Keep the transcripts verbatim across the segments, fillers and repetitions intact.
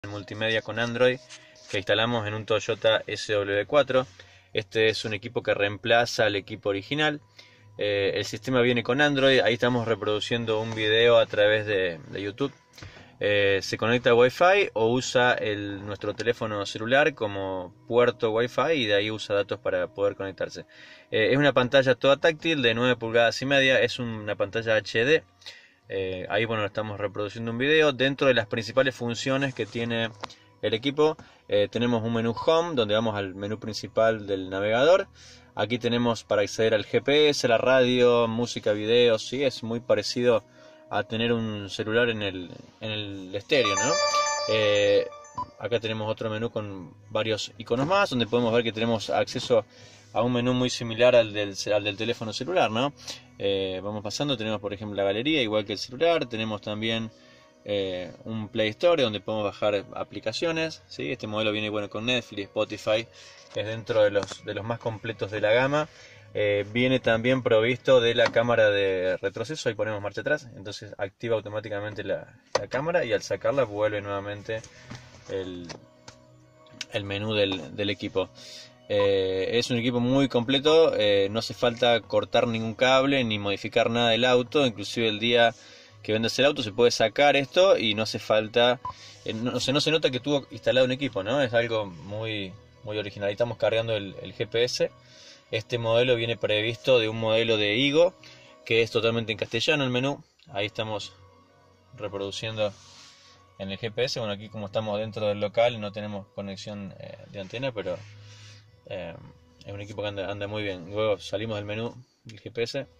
Multimedia con Android que instalamos en un Toyota S W cuatro. Este es un equipo que reemplaza al equipo original. Eh, el sistema viene con Android. Ahí estamos reproduciendo un video a través de, de YouTube. Eh, se conecta a Wi-Fi o usa el, nuestro teléfono celular como puerto Wi-Fi y de ahí usa datos para poder conectarse. Eh, es una pantalla toda táctil de nueve pulgadas y media. Es una pantalla H D. Eh, ahí bueno, estamos reproduciendo un video. Dentro de las principales funciones que tiene el equipo, eh, tenemos un menú Home donde vamos al menú principal del navegador. Aquí tenemos para acceder al G P S, la radio, música, video. Sí, es muy parecido a tener un celular en el, en el estéreo, ¿no? Eh, acá tenemos otro menú con varios iconos más, donde podemos ver que tenemos acceso a un menú muy similar al del, al del teléfono celular, ¿no? Eh, vamos pasando, tenemos por ejemplo la galería, igual que el celular. Tenemos también eh, un Play Store donde podemos bajar aplicaciones, ¿sí? Este modelo viene bueno con Netflix, Spotify, es dentro de los, de los más completos de la gama. Eh, viene también provisto de la cámara de retroceso. Ahí ponemos marcha atrás, entonces activa automáticamente la, la cámara y al sacarla vuelve nuevamente el, el menú del, del equipo. Eh, es un equipo muy completo, eh, no hace falta cortar ningún cable ni modificar nada del auto. Inclusive el día que vendas el auto se puede sacar esto y no hace falta, eh, no, se, no se nota que tuvo instalado un equipo, ¿no? Es algo muy, muy original. Ahí estamos cargando el, el G P S. Este modelo viene previsto de un modelo de Higo que es totalmente en castellano el menú. Ahí estamos reproduciendo en el G P S. Bueno, aquí como estamos dentro del local no tenemos conexión eh, de antena, pero eh, es un equipo que anda, anda muy bien. Luego salimos del menú del G P S.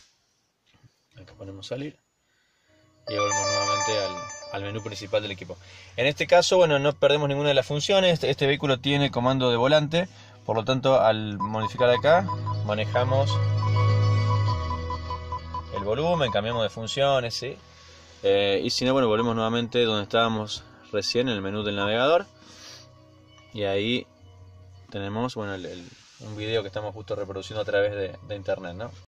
Acá ponemos salir y volvemos nuevamente al, al menú principal del equipo. En este caso, bueno, no perdemos ninguna de las funciones. Este, este vehículo tiene comando de volante. Por lo tanto, al modificar acá, manejamos el volumen, cambiamos de funciones, ¿sí? Eh, y si no, bueno, volvemos nuevamente donde estábamos recién, en el menú del navegador. Y ahí tenemos, bueno, el, el, un video que estamos justo reproduciendo a través de, de internet, ¿no?